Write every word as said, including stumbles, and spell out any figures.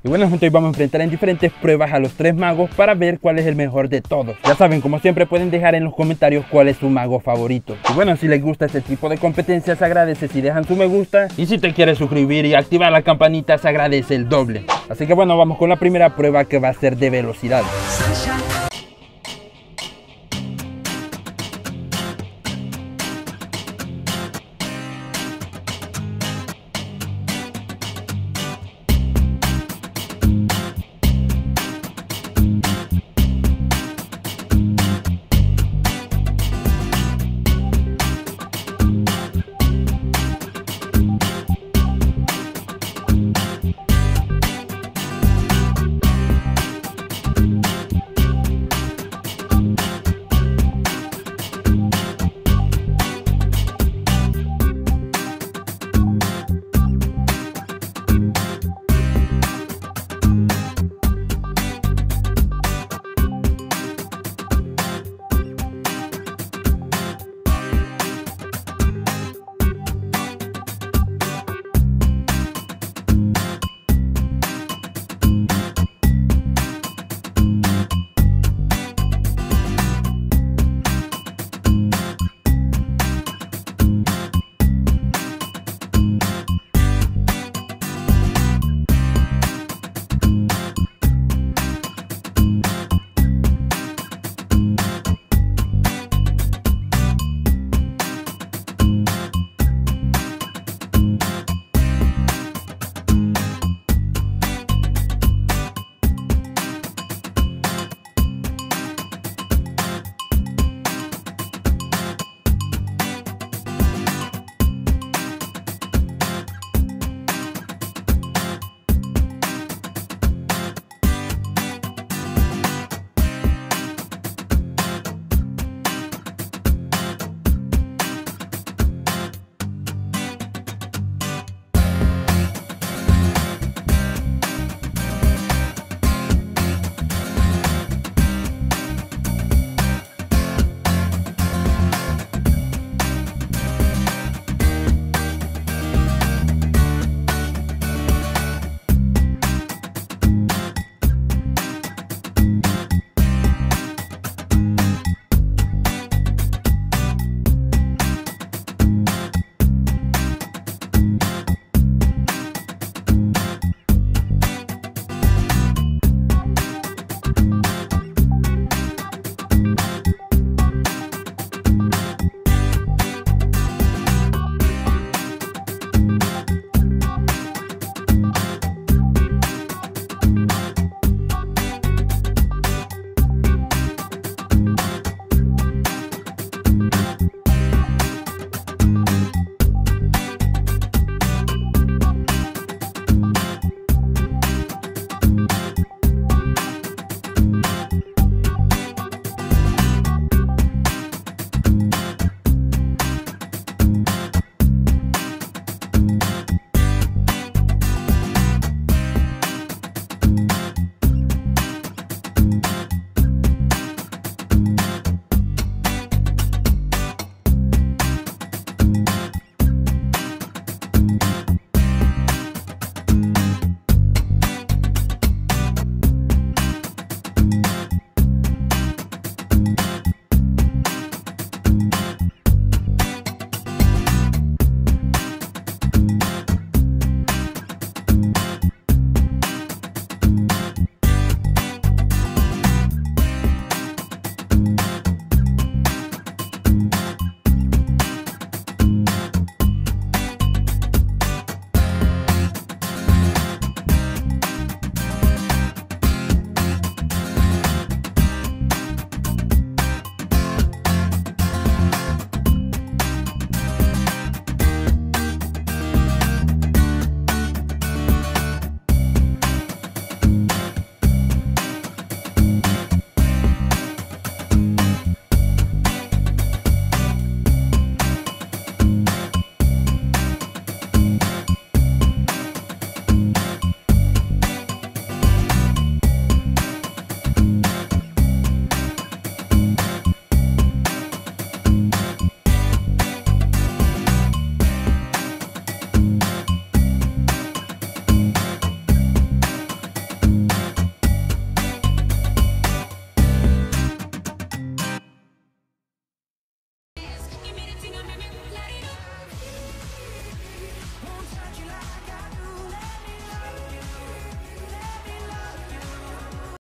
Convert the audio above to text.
bueno gente, hoy vamos a enfrentar en diferentes pruebas a los tres magos para ver cuál es el mejor de todos. Ya saben, como siempre pueden dejar en los comentarios cuál es su mago favorito. Y bueno, si les gusta este tipo de competencias se agradece si dejan su me gusta, y si te quieres suscribir y activar la campanita se agradece el doble. Así que bueno, vamos con la primera prueba, que va a ser de velocidad.